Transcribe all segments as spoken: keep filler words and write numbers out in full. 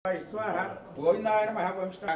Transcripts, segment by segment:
स्वाहा गोविंदाय नमः वंष्टा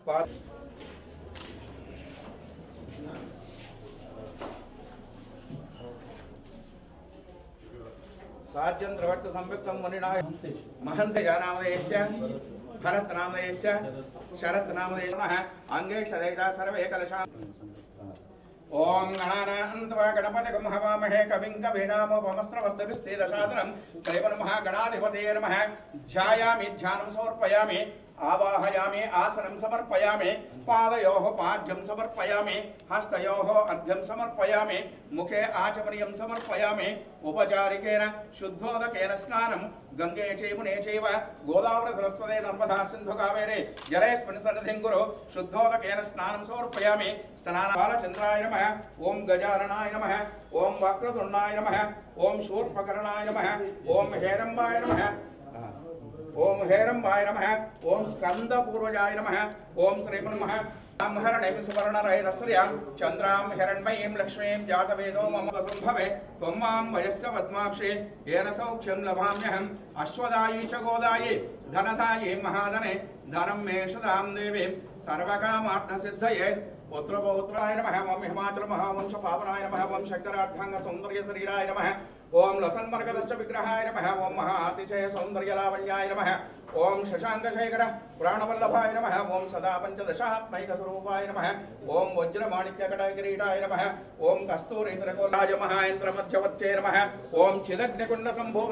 सार्जन्त्रवर्त संयुक्तं मुनिनाय महन्त जानामदेश्य भरत नामदेश्य शरत नामदेशः अंगे शरैदा सर्वे कलशा ओम गणानान्त्वा गणपतिगं हवामहे कविं कवीनामोपमस्त्रवस्तभिस्तेदशादनं श्रीमन् महागणाधिपतये नमः ध्यायामि ध्यानं समर्पयामि आवाहयामि आसनं समर्पयामि पादयोः पाद्यं समर्पयामि हस्तयोः अर्घ्यं समर्पयामि मुखे आचमनीयं समर्पयामि उपचारिकेन शुद्धोदकेन स्नानं गंगे चैमुने चैव गोदावरी सरस्वती नर्मदा सिन्धु कावेरी जलेऽस्मिन् सन्निधिं कुरु शुद्धोदकेन स्नानं समर्पयामि स्नानबालचन्द्राय नमः ओम गजाननाय नमः ओम वक्रतुण्डाय नमः ओम शूर्पकर्णाय नमः ओम हेरम्बाय नमः ओम हेरम्बाय नमः ओम स्कंदपूर्वजाय नमः ओम श्रीमन्मः हरणिं सुवर्णरहितश्रियां चन्द्रां हिरण्मयीं लक्ष्मीं जातवेदो मम वसुम्भवे त्वं मां वयस्य पद्माक्षे येन सौख्यं लभाम्यहम् अश्वदायी च गोदायी धनदायी महाधने धनं मे सदां देवी सर्वकामार्थसिद्धये पुत्रपौत्राय नमः ओम हिमाचल महावंश पावनाय नमः ओम शंकरार्धांग सौंदर्य शरीराय नमः ओम लसन्मर्गदश्च विग्रहाय नमः ओम महाअतिशय सौंदर्य लावण्याय नमः ओम शशांक शेखर प्राणवल्लभाय नमः ओम सदा पंचदशात्मैक स्वरूपाय नमः ओम वज्रमाणिक्य कटकिरीटाय नमः ओम कस्तूरीन्द्रकोलाय महाइन्द्र मध्यवर्ते नमः ओम चिदग्निकुंड संभोग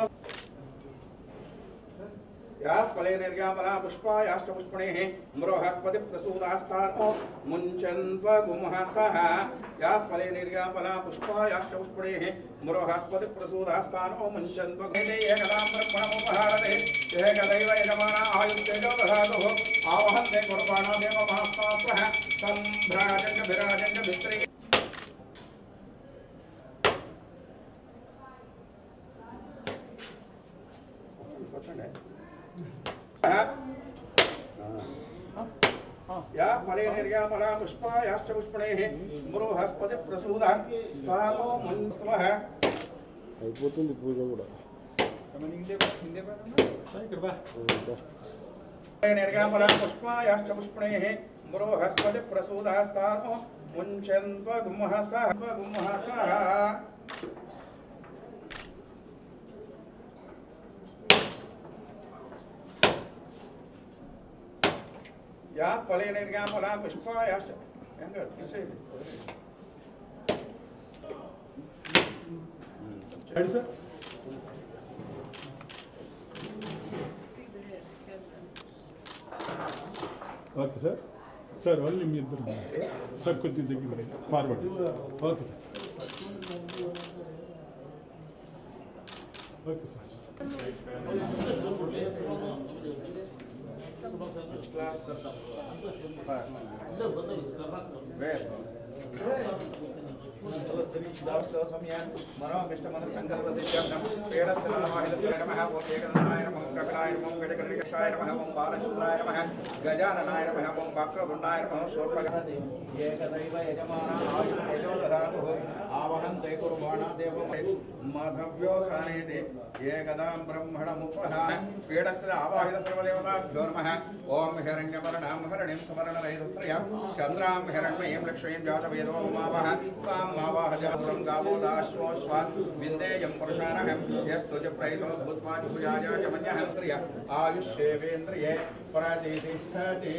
या फले निर्यामला पुष्पायाश्च पुष्पणेः मृहस्पति प्रसूदास्तानो मुञ्चन्त्वगुमहसः या फले निर्यामला पुष्पायाश्च पुष्पणेः मृहस्पति प्रसूदास्तानो मुञ्चन्त्वगुमहसः एकदां ब्रह्मणमुपहारते एकदैव यजमाना आयुष्येजो दधातुः आवहन्ते कुर्बाणो देवमहास्तात्रः तं भ्राजञ्च विराजञ्च विस्त्री या फले निर्यामला पुष्पायाश्च पुष्पणेः मृहस्पति प्रसूदा स्थानो मुञ्स्वः అయిపోతుంది పూజ కూడా निर्यामला पुष्पायाश्च पुष्पणेः मृहस्पति प्रसूदा स्थानो मुञ्चन्त्वगुमहसः गुमहसः या फले निर्यामला पुष्पायाश्च ಹೆಂಗ ಕಿಸೆ ಹೇಳಿ ಸರ್ ಓಕೆ ಸರ್ ಸರ್ ಅಲ್ಲಿ ನಿಮ್ಮ ಇದ್ದರು ಸರ್ ಕೂತಿದ್ದಕ್ಕೆ forward okay sir okay sir class करता हूं मनोमिष्ट मन संकल्प नमः ओम एकदंताय नमः कपिलाय नमः गजकर्णिकाय नमः ओम बालचंद्राय नमः गजाननाय नमः ओम वक्रतुण्डाय नमः शूर्पकर्णाय एकदैव यजमाना आयुष्येजो दधातुः आवहन्ते कुर्बाणा देवं माधव्यो सानेते एकदां ब्रह्मणमुपः पीडस्य आवाहित सर्वदेवताभ्यो नमः ओम हिरण्यवर्णां हरणिं सुवर्णरहितश्रियां चन्द्रां हिरण्मयीं लक्ष्मीं जातवेदो ममावह तां मावाह जातं गावोदाश्वोऽश्वान् विन्देयं पुरुषानः यस्सुच प्रहितो भूत्वा जुहुजाय मन्यः त्रिय आयुष्येवेन्द्रिये प्रतिष्ठति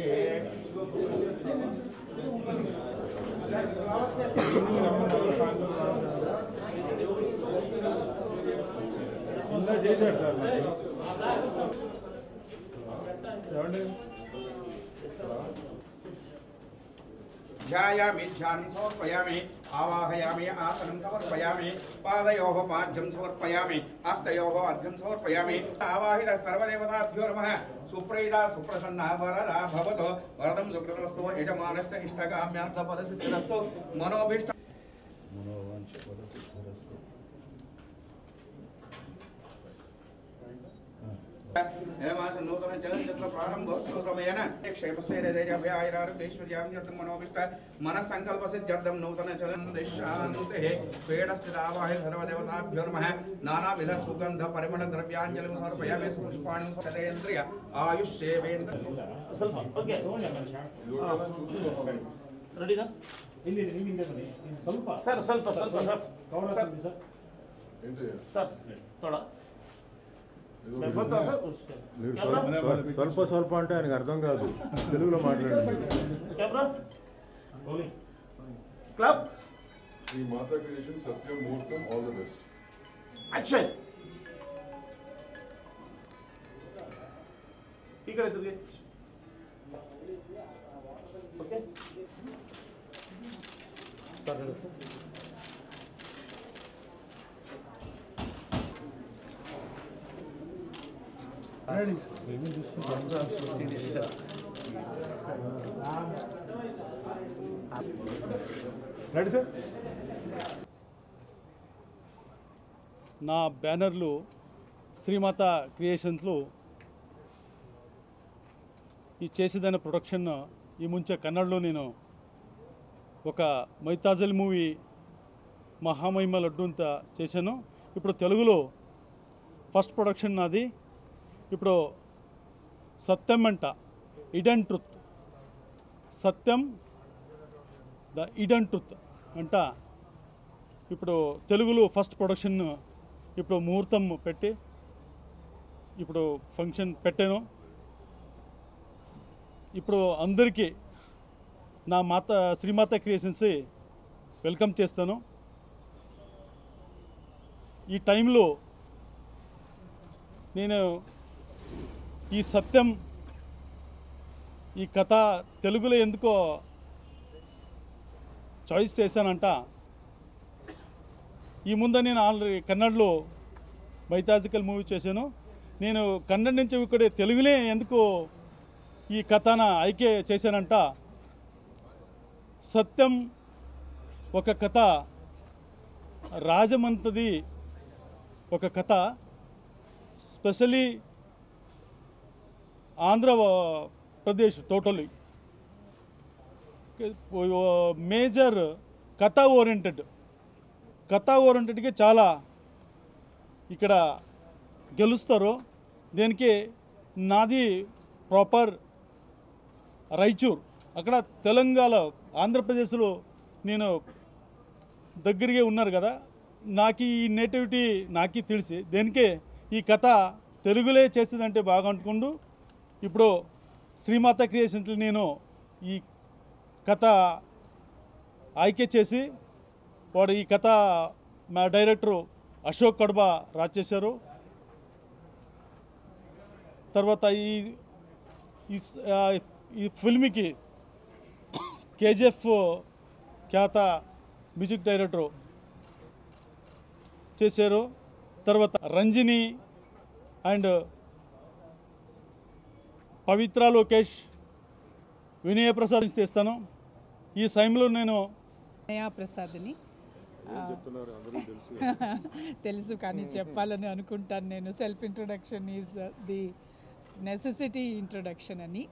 ध्यायामि ध्यानं समर्पयामि आवाहयामि आसनं समर्पयामि पादयोः पाद्यं समर्पयामि हस्तयोः अर्घ्यं समर्पयामि आवाहित सर्वदेवताभ्यो नमः सुप्रीता सुप्रसन्ना वरदा भवतु वरदं सुकृतमस्तु यजमानस्य इष्टकाम्यार्थफलसिद्धिरस्तु मनोभीष्ट मनोवाञ्छफलसिद्धिरस्तु हेमास नूतन चलनचित्र प्रारंभोत्सव समयेन क्षेमस्थैर्यैर्यभयारोग्यैश्वर्याभिवृद्धिं मनोभिष्ट मनः संकल्पसिद्ध्यर्थं नूतन चलनदिशान्तेः पीडस्थितावाहे सर्वदेवताभ्यो नमः नानाविध सुगन्ध परिमल द्रव्याञ्जलिं समर्पयामि पुष्पाणि सदेन्द्रिय आयुष्येवेन्द्र ओके रेडी ना ಇಲ್ಲಿ ನಿಮ್ಮಿಂದ ಬನ್ನಿ ಸ್ವಲ್ಪ ಸರ್ ಸ್ವಲ್ಪ ಸ್ವಲ್ಪ ಸರ್ ಕವರ್ ಆಗ್ತದೆ ಸರ್ ಸರ್ ತೋಡ ಸ್ವಲ್ಪ ಸ್ವಲ್ಪ అంటే ఆయనకు అర్థం కాదు తెలుగులో మాట్లాడండి camera rolling clap Shri Mata creation Satyam ముహూర్తం ఆల్ ది బెస్ట్ యాక్షన్ ఇక్కడ తిరిగి ఓకే రెడీ రెడీ సార్ నా బ్యానర్లు శ్రీమాత క్రియేషన్స్లో ఈ చేసేదైన ప్రొడక్షన్ ఈ ముంచే కన్నడలో నేను ఒక మైతాజల్ మూవీ మహామహిమ లడ్డు అంత చేశాను. ఇప్పుడు తెలుగులో ఫస్ట్ ప్రొడక్షన్ నాది. ఇప్పుడు సత్యం అంట hidden truth Satyam the hidden truth అంట ఇప్పుడు తెలుగులో ఫస్ట్ ప్రొడక్షన్ ఇప్పుడు ముహూర్తం పెట్టి ఇప్పుడు ఫంక్షన్ పెట్టాను. ఇప్పుడు అందరికీ నా మాత శ్రీమాత క్రియేషన్స్ వెల్కమ్ చేస్తాను. ఈ టైంలో నేను ఈ సత్యం ఈ కథ తెలుగులో ఎందుకో చాయిస్ చేశానంట, ఈ ముందు నేను ఆల్రెడీ కన్నడలో మైథాజికల్ మూవీ చేశాను. నేను కన్నడ నుంచి ఇక్కడ తెలుగులే ఎందుకు ఈ కథన ఐక్య చేశానంట, సత్యం ఒక కథ రాజమంతది ఒక కథ, స్పెషలీ ఆంధ్రప్రదేశ్ టోటలీ మేజర్ కథా ఓరియంటెడ్ కథా ఓరియంటెడ్కి చాలా ఇక్కడ గెలుస్తారు. దీనికి నాది ప్రాపర్ రాయచూర్, అక్కడ తెలంగాణ ఆంధ్రప్రదేశ్లో నేను దగ్గరగా ఉన్నారు కదా, నాకు ఈ నేటివిటీ నాకు తెలిసి దేనికే ఈ కథ తెలుగులే చేసేదంటే బాగా అనుకుంటూ ఇప్పుడు శ్రీమాత క్రియేషన్స్ నేను ఈ కథ ఆಯ್ಕೆ చేసి వాడు ఈ కథ మా డైరెక్టరు అశోక్ కడబ రాచేశారు. తర్వాత ఈ ఈ ఫిల్మ్కి కేజీఎఫ్ ఖ్యాత మ్యూజిక్ డైరెక్టరు చేశారు. తర్వాత రంజిని అండ్ పవిత్ర లోకేష్, వినయ ప్రసాద్ చేస్తాను. ఈ సమయంలో నేను వినయ ప్రసాద్ని తెలుసు కానీ చెప్పాలని అనుకుంటాను నేను. Self introduction is the necessity introduction అని.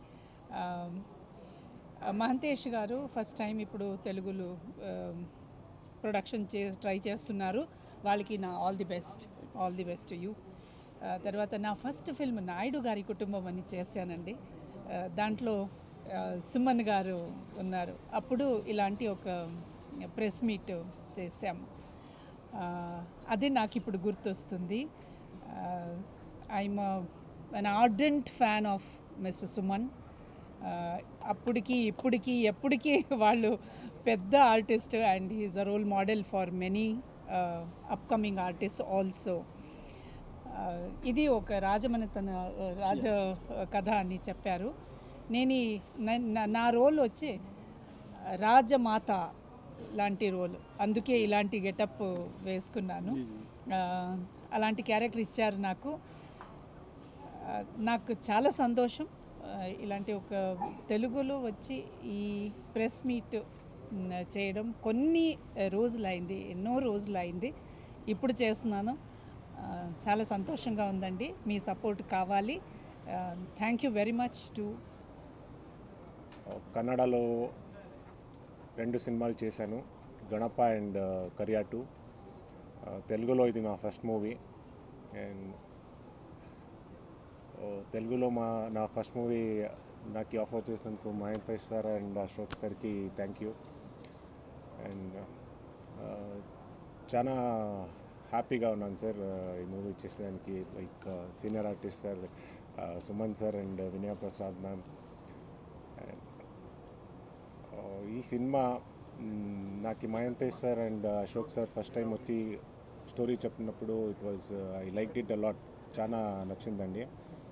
మహంతేష్ గారు ఫస్ట్ టైం ఇప్పుడు తెలుగులో ప్రొడక్షన్ చే ట్రై చేస్తున్నారు. వాళ్ళకి నా all the best all the best you. తర్వాత నా ఫస్ట్ ఫిల్మ్ నాయుడు గారి కుటుంబం అని చేశానండి. దాంట్లో సుమన్ గారు ఉన్నారు. అప్పుడు ఇలాంటి ఒక ప్రెస్ మీట్ చేశాము. అది నాకు ఇప్పుడు గుర్తొస్తుంది. I'm an ardent fan of mister Suman. అప్పటికి ఇప్పటికి ఎప్పటికీ వాళ్ళు పెద్ద artist and he's a role model for many upcoming artist also. ఇది ఒక రాజమనతన రాజ కథ అని చెప్పారు. నేను నా రోల్ వచ్చి రాజమాత లాంటి రోల్, అందుకే ఇలాంటి గెటప్ వేసుకున్నాను. అలాంటి క్యారెక్టర్ ఇచ్చారు నాకు. నాకు చాలా సంతోషం. ఇలాంటి ఒక తెలుగులో వచ్చి ఈ ప్రెస్ మీట్ చేయడం కొన్ని రోజులైంది, ఎన్నో రోజులైంది. ఇప్పుడు చేస్తున్నాను. చాలా సంతోషంగా ఉందండి. మీ సపోర్ట్ కావాలి. Thank you very much too. కన్నడలో రెండు సినిమాలు చేశాను, గణప అండ్ కరియా టూ. తెలుగులో ఇది నా ఫస్ట్ మూవీ. అండ్ తెలుగులో మా నా ఫస్ట్ మూవీ నాకు ఆఫర్ చేసినందుకు మహేంద్ర సార్ అండ్ అశోక్ సార్కి థ్యాంక్ యూ. అండ్ చాలా హ్యాపీగా ఉన్నాను సార్ ఈ మూవీ చేసేదానికి. Like senior artist sir Suman sir and Vinaya Prasad ma'am. ఈ సినిమా నాకు Mahendra sir and Ashok sir first time వచ్చి స్టోరీ చెప్పినప్పుడు it was I like it a lot. చాలా నచ్చిందండి,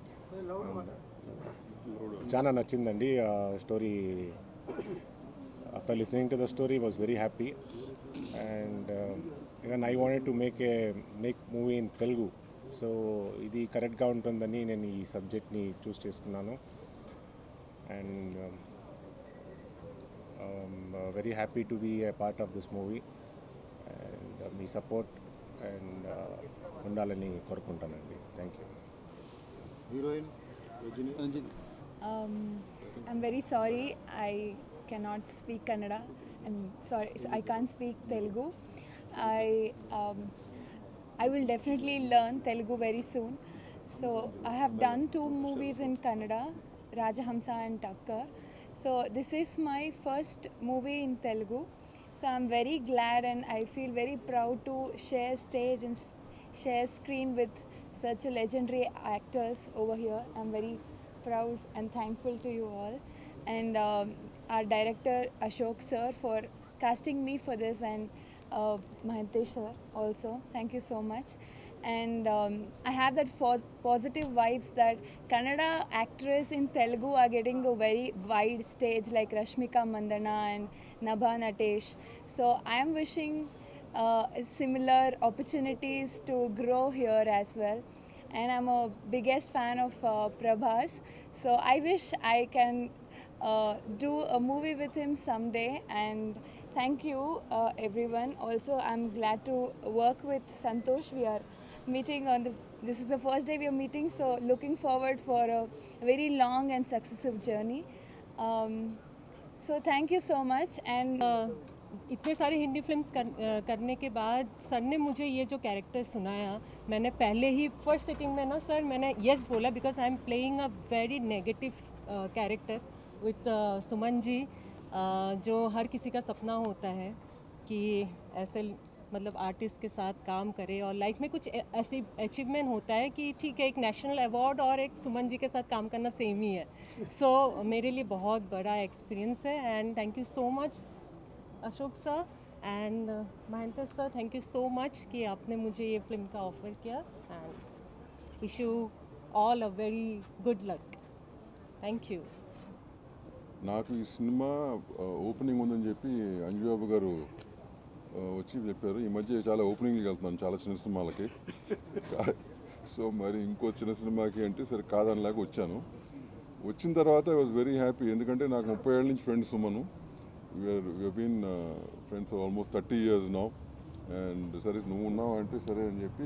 చాలా నచ్చిందండి story. After listening to the story was very happy. And even I wanted to make a make movie in Telugu. So ఇది కరెక్ట్గా ఉంటుందని నేను ఈ సబ్జెక్ట్ని చూస్ చేసుకున్నాను. And very happy to be a part of this movie. And మీ support and ఉండాలని కోరుకుంటానండి. Thank you. Heroine Um, I'm very sorry I cannot speak Kannada. I'm sorry I can't speak Telugu. I um, I will definitely learn Telugu very soon. So I have done two movies in Kannada, Rajahamsa and Takkar. So this is my first movie in Telugu. So I'm very glad and I feel very proud to share stage and share screen with such a legendary actors over here. I'm very proud and thankful to you all, and um, our director Ashok sir for casting me for this, and uh, Mahantesh sir also. Thank you so much. And um, I have that fos- positive vibes that Kannada actors in Telugu are getting a very wide stage like Rashmika Mandana and Nabha Natesh. So I am wishing uh, similar opportunities to grow here as well. And I'm a biggest fan of uh, Prabhas, so I wish I can uh, do a movie with him someday. And thank you uh, everyone. Also I'm glad to work with Santosh. We are meeting on the this is the first day we are meeting, so looking forward for a very long and successive journey. Um, so thank you so much. And uh, इतने सारे Hindi films कर, करने के बाद sir ने मुझे ये जो कैरेक्टर सुनाया, मैंने पहले ही फर्स्ट सिटिंग में ना सर मैंने यस बोला, because I am playing a very negative character with Suman ji, uh, जो हर किसी का सपना होता है कि ऐसे मतलब आर्टिस्ट के साथ काम करे और लाइफ में कुछ ऐसी अचीवमेंट होता है कि ठीक है, एक नेशनल अवार्ड और एक सुमन जी के साथ काम करना सेम ही है. सो so, मेरे लिए बहुत बड़ा एक्सपीरियंस है. And thank you so much Ashok sir and Mahendra sir, thank you so much कि आपने मुझे ये फिल्म का ऑफ़र किया. And wish you all a very good luck. Thank you. నాకు ఈ సినిమా ఓపెనింగ్ ఉందని చెప్పి అంజుబాబు గారు వచ్చి చెప్పారు. ఈ మధ్య చాలా ఓపెనింగ్కి వెళ్తున్నాను చాలా చిన్న సినిమాలకి. సో మరి ఇంకో చిన్న సినిమాకి అంటే సరే కాదనిలాగా వచ్చాను. వచ్చిన తర్వాత ఐ వాజ్ వెరీ హ్యాపీ, ఎందుకంటే నాకు ముప్పై ఏళ్ళ నుంచి friend Suman. We are we have been uh, friends for almost thirty years now, and సరే నువ్వు ఉన్నావు అంటే సరే అని చెప్పి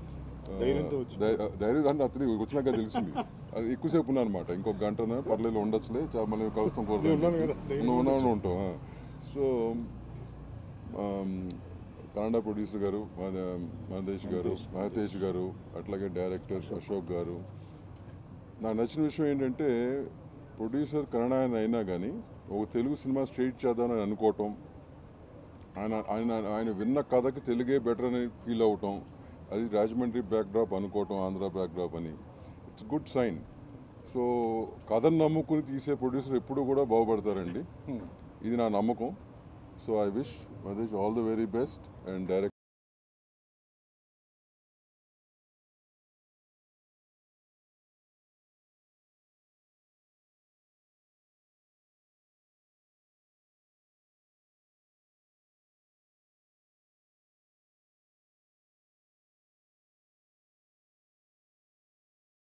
ధైర్యం అంటే అతని వచ్చినాక తెలిసింది. అది ఎక్కువసేపు ఉన్నా అనమాట. ఇంకొక గంటనే పర్లేదు ఉండొచ్చులే, మళ్ళీ కలుస్తాం కోరుతాం నువ్వు ఉన్నావు ఉంటాం. సో కన్నడ ప్రొడ్యూసర్ గారు మహేష్ గారు మహేష్ గారు అట్లాగే డైరెక్టర్ అశోక్ గారు. నాకు నచ్చిన విషయం ఏంటంటే ప్రొడ్యూసర్ కన్నడ ఆయన అయినా కానీ ఒక తెలుగు సినిమా స్ట్రైట్ చేద్దామని అనుకోవటం, ఆయన ఆయన ఆయన విన్న కథకి తెలుగే బెటర్ అని ఫీల్ అవటం, అది రాజమండ్రి బ్యాక్డ్రాప్ అనుకోవటం ఆంధ్ర బ్యాక్డ్రాప్ అని, ఇట్స్ గుడ్ సైన్. సో కథను నమ్ముకుని తీసే ప్రొడ్యూసర్ ఎప్పుడు కూడా బాగుపడతారండి, ఇది నా నమ్మకం. So I wish Mahesh all the very best and direct